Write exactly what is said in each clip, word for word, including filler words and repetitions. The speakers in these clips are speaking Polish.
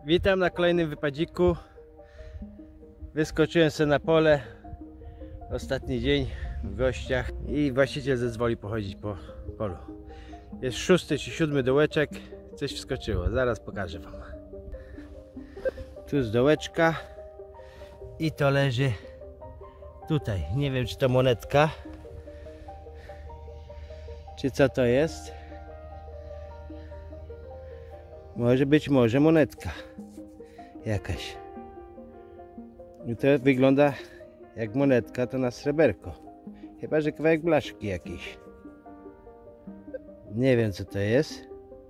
Witam na kolejnym wypadziku. Wyskoczyłem sobie na pole. Ostatni dzień w gościach i właściciel zezwoli pochodzić po polu. Jest szósty czy siódmy dołeczek. Coś wskoczyło, zaraz pokażę wam. Tu jest dołeczka i to leży tutaj. Nie wiem, czy to monetka, czy co to jest. Może być może monetka jakaś. I to wygląda jak monetka, to na sreberko. Chyba że kawałek blaszki jakiś. Nie wiem co to jest,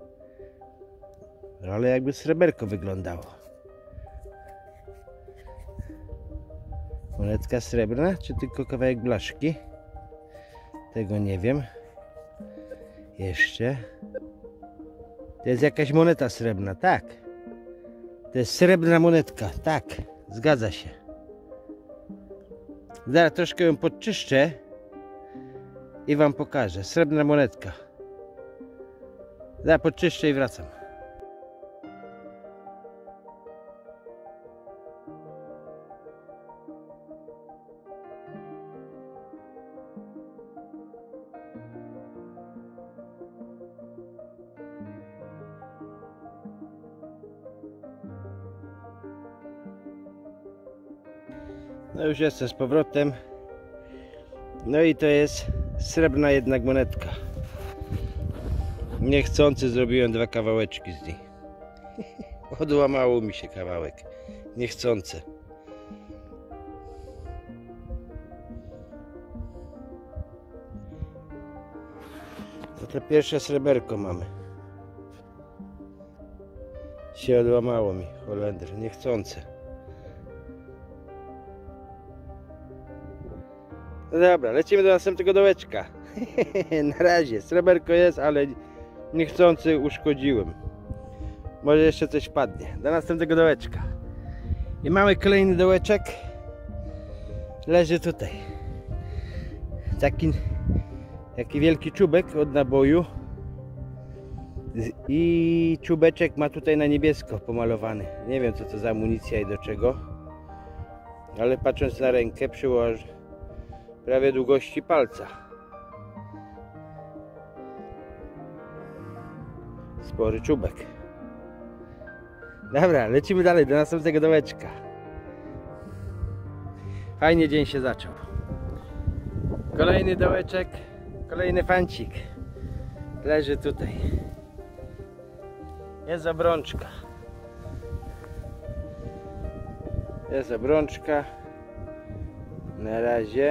ale jakby sreberko wyglądało. Monetka srebrna, czy tylko kawałek blaszki? Tego nie wiem. Jeszcze. To jest jakaś moneta srebrna, tak. To jest srebrna monetka, tak. Zgadza się. Zaraz troszkę ją podczyszczę i wam pokażę. Srebrna monetka. Zaraz podczyszczę i wracam. No już jestem z powrotem. No i to jest srebrna jednak monetka. Niechcący zrobiłem dwa kawałeczki z niej. Odłamało mi się kawałek. Niechcący. No to pierwsze sreberko mamy. Się odłamało mi, Holender. Niechcący. No dobra, lecimy do następnego dołeczka. Na razie, sreberko jest, ale niechcący uszkodziłem. Może jeszcze coś wpadnie. Do następnego dołeczka. I mamy kolejny dołeczek. Leży tutaj. Taki, taki wielki czubek od naboju. I czubeczek ma tutaj na niebiesko pomalowany. Nie wiem co to za amunicja i do czego. Ale patrząc na rękę przyłożę prawie długości palca. Spory czubek. Dobra, lecimy dalej do następnego dołeczka. Fajnie dzień się zaczął. Kolejny dołeczek, kolejny fancik. Leży tutaj. Jest obrączka. Jest obrączka. Na razie.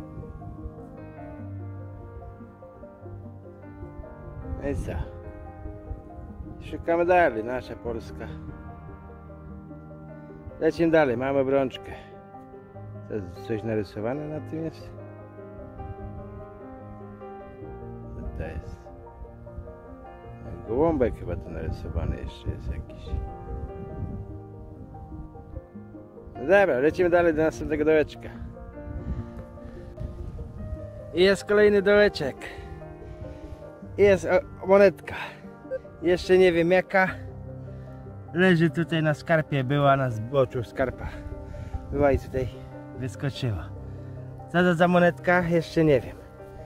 No i co? Szukamy dalej, nasza Polska. Lecimy dalej, mamy obrączkę. To coś narysowane na tym jest? Co to jest? Gołąbek chyba to narysowany jeszcze jest jakiś. No dobra, lecimy dalej do następnego dołeczka. I jest kolejny dołeczek. I jest monetka. Jeszcze nie wiem jaka. Leży tutaj na skarpie. Była na zboczu skarpa. Była i tutaj wyskoczyła. Co to za monetka? Jeszcze nie wiem.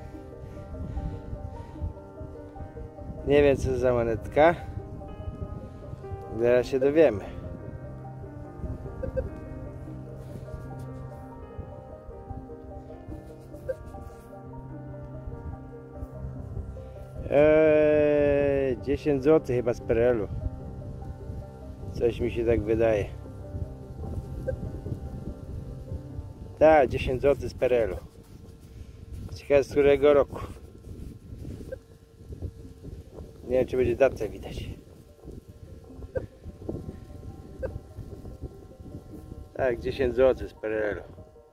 Nie wiem co to za monetka. Zaraz się dowiemy. Eee, dziesięć złotych chyba z P R L u. Coś mi się tak wydaje. Tak, dziesięć złotych z P R L u. Ciekawe z którego roku. Nie wiem czy będzie datę widać. Tak, dziesięć złotych z P R L u.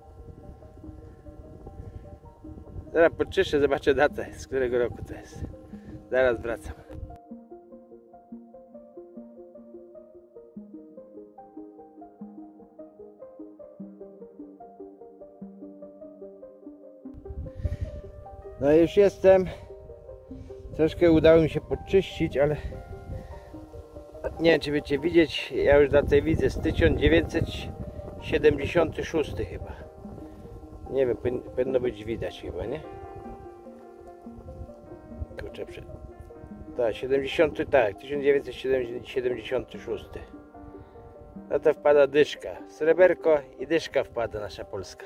Zaraz podczyszczę, zobaczę datę, z którego roku to jest. Zaraz wracam. No i już jestem. Troszkę udało mi się podczyścić, ale Nie wiem, czy będziecie widzieć, ja już na tej widzę z tysiąc dziewięćset siedemdziesiąty szósty chyba. Nie wiem, powinno być widać chyba, nie? Kurczę, przed... Tak, siedemdziesiąty, tak, tysiąc dziewięćset siedemdziesiąty szósty. No to wpada dyszka, sreberko i dyszka wpada nasza polska.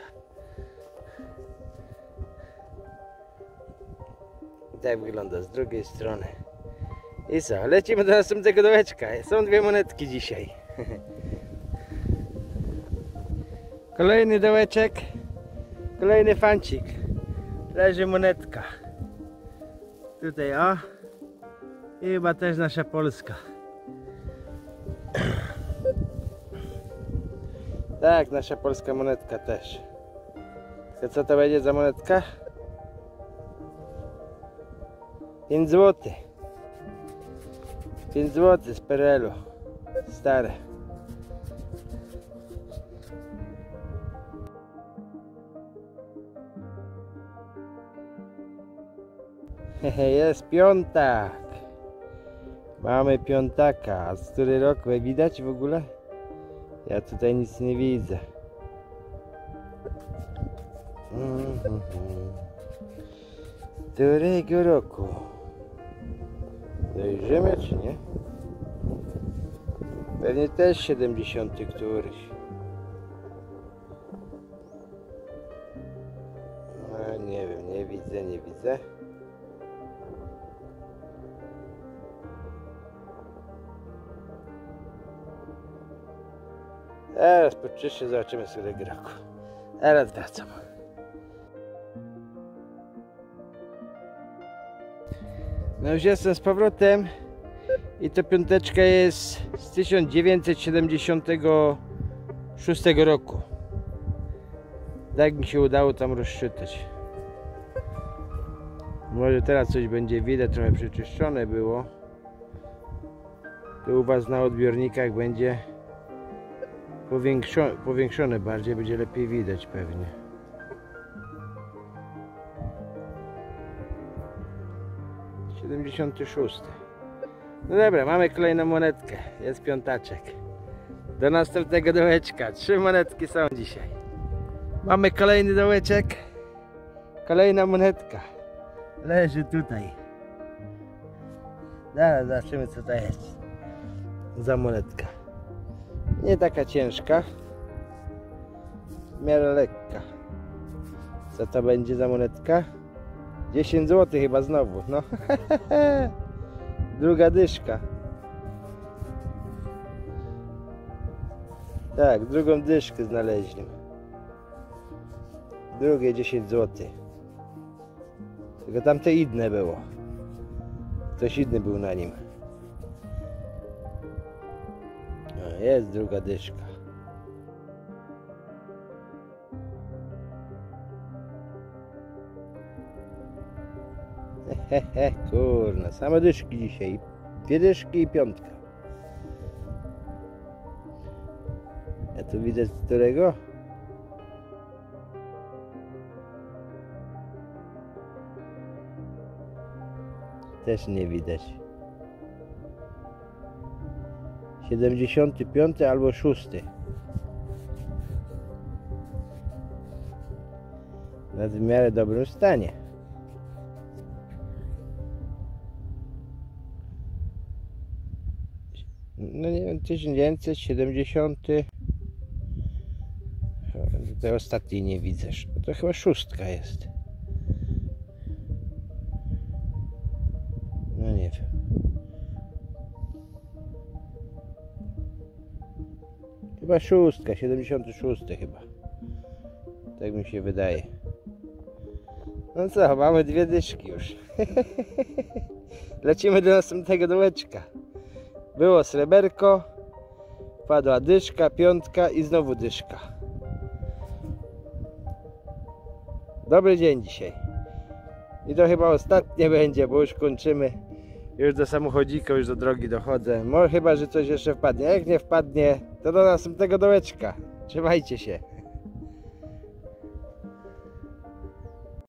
I tak wygląda z drugiej strony. I co, lecimy do następnego dołeczka. Są dwie monetki dzisiaj. Kolejny dołeczek. Kolejny fancik. Leży monetka. Tutaj o. I chyba też nasza polska. Tak, nasza polska monetka też. To co to będzie za monetka? pięć złotych. pięć złotych z P R L u. Stare. Jest piątak. Mamy piątaka. A z który rok widać w ogóle? Ja tutaj nic nie widzę. Mm-hmm. Którego roku? Dojrzymy czy nie? Pewnie też siedemdziesiąty któryś. No, nie wiem, nie widzę, nie widzę. Teraz poczyszczę, zobaczymy z którego roku. Teraz wracam. No już jestem z powrotem i to piąteczka jest z tysiąc dziewięćset siedemdziesiątego szóstego roku. Tak mi się udało tam rozczytać. Może teraz coś będzie widać, trochę przeczyszczone było. Tu u was na odbiornikach będzie powiększone, powiększone bardziej, będzie lepiej widać pewnie. siedemdziesiąty szósty. No dobra, mamy kolejną monetkę. Jest piątaczek. Do następnego dołeczka. Trzy monetki są dzisiaj. Mamy kolejny dołeczek. Kolejna monetka. Leży tutaj. Zaraz zobaczymy co to jest za monetka. Nie taka ciężka. W miarę lekka. Co to będzie za monetka? dziesięć złotych chyba znowu, no. Druga dyszka. Tak, drugą dyszkę znaleźli. Drugie dziesięć złotych. Tylko tamte inne było. Ktoś inny był na nim. No, jest druga dyszka. Hehe, kurna, same dyszki dzisiaj. Dwie dyszki i piątka. A tu widać z którego? Też nie widać. siedemdziesiąty piąty albo szósty. W miarę dobrym stanie. No nie wiem, tysiąc dziewięćset siedemdziesiąty. Tutaj ostatniej nie widzę. To chyba szóstka jest. No nie wiem. Chyba szóstka, siedemdziesiąty szósty chyba. Tak mi się wydaje. No co, mamy dwie dyszki już. Lecimy do następnego dołeczka. Było sreberko, padła dyszka, piątka i znowu dyszka. Dobry dzień dzisiaj. I to chyba ostatnie będzie, bo już kończymy. Już do samochodzika, już do drogi dochodzę. Może chyba, że coś jeszcze wpadnie. Jak nie wpadnie, to do następnego dołeczka. Trzymajcie się.